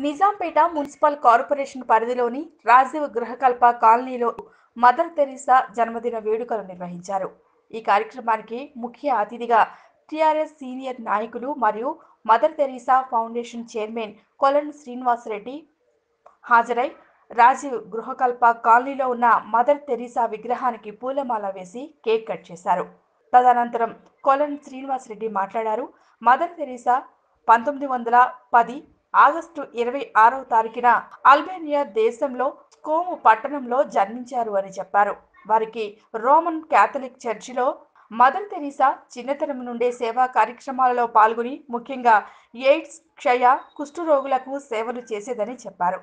Nizampet municipal corporation పరిధిలోని రాజీవ్ గృహకల్ప కాలనీలో mother Teresa జన్మదిన వేడుకలు నిర్వహించారు. ఈ కార్యక్రమానికి ముఖ్య అతిథిగా టీఆర్ఎస్ సీనియర్ నాయకులు మరియు మదర్ తెరీసా ఫౌండేషన్ చైర్మన్ కొలను శ్రీనివాసరెడ్డి హాజరై రాజీవ్ గృహకల్ప కాలనీలో ఉన్న మదర్ తెరీసా విగ్రహానికి పూలమాల వేసి కేక్ కట్ చేశారు. తదనంతరం కొలను శ్రీనివాసరెడ్డి మాట్లాడారు. మదర్ తెరీసా 1910 ఆగస్టు 26వ తారీఖున అల్బేనియా దేశంలో స్కోము పట్టణంలో జన్మించారు అని చెప్పారు. వారికి రోమన్ క్యాథలిక్ చర్చిలో మదర్ తెరీసా చిన్నతనం నుండే సేవా కార్యక్రమాలలో పాల్గొని ముఖ్యంగా ఎయిడ్స్, క్షయ, కుష్టు రోగులకు సేవలు చేసేదని చెప్పారు.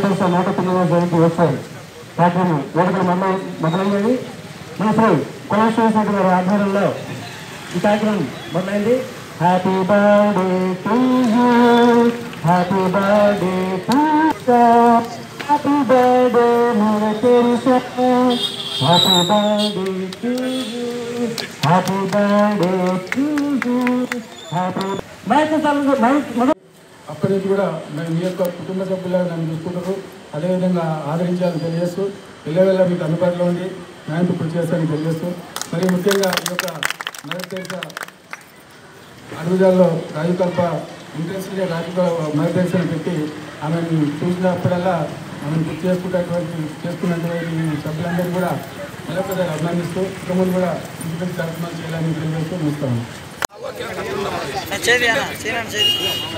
Happy birthday to you, happy birthday to you, happy birthday Mother Teresa, happy birthday to you, happy birthday to you, happy అప్పటి నుంచి కూడా మీ యొక్క కుటుంబ సభ్యులుగా నన్ను చూసుకుంటారు. అదేవిధంగా ఆదరించాలని తెలియజేస్తూ వెళ్ళవేళ మీకు అందుబాటులో ఉండి న్యాయం కృషి చేస్తానని తెలియజేస్తూ మరి ముఖ్యంగా ఈ యొక్క మదర్ తెరీసా అడుగుజాల్లో రాజకల్ప ఇంట్రెస్ట్గా మదర్ తెరీసాను పెట్టి ఆమెను చూసినప్పుడల్లా ఆమెను గుర్తు చేసుకున్నటువంటి సభ్యులందరూ కూడా మరొకసారి అభినందిస్తూ కుటుంబం కూడా ఇంటి కార్యక్రమాలు చేయాలని తెలియజేస్తూ ముగిస్తాము.